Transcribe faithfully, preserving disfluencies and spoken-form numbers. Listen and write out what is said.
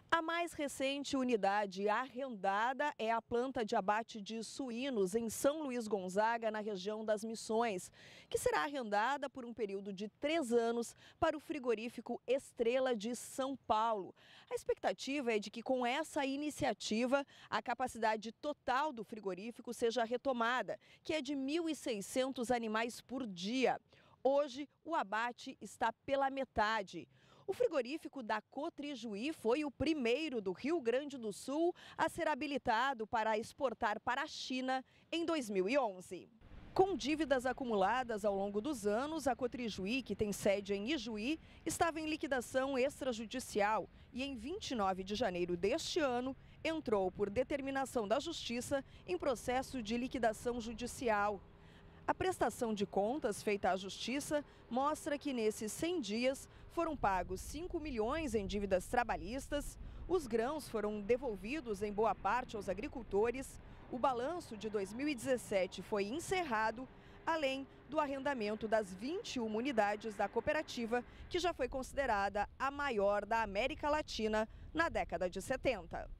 A mais recente unidade arrendada é a planta de abate de suínos em São Luís Gonzaga, na região das Missões, que será arrendada por um período de três anos para o frigorífico Estrela de São Paulo. A expectativa é de que com essa iniciativa a capacidade total do frigorífico seja retomada, que é de mil e seiscentos animais por dia. Hoje, o abate está pela metade. O frigorífico da Cotrijuí foi o primeiro do Rio Grande do Sul a ser habilitado para exportar para a China em dois mil e onze. Com dívidas acumuladas ao longo dos anos, a Cotrijuí, que tem sede em Ijuí, estava em liquidação extrajudicial e em vinte e nove de janeiro deste ano entrou por determinação da Justiça em processo de liquidação judicial. A prestação de contas feita à Justiça mostra que nesses cem dias foram pagos cinco milhões em dívidas trabalhistas, os grãos foram devolvidos em boa parte aos agricultores, o balanço de dois mil e dezessete foi encerrado, além do arrendamento das vinte e uma unidades da cooperativa, que já foi considerada a maior da América Latina na década de setenta.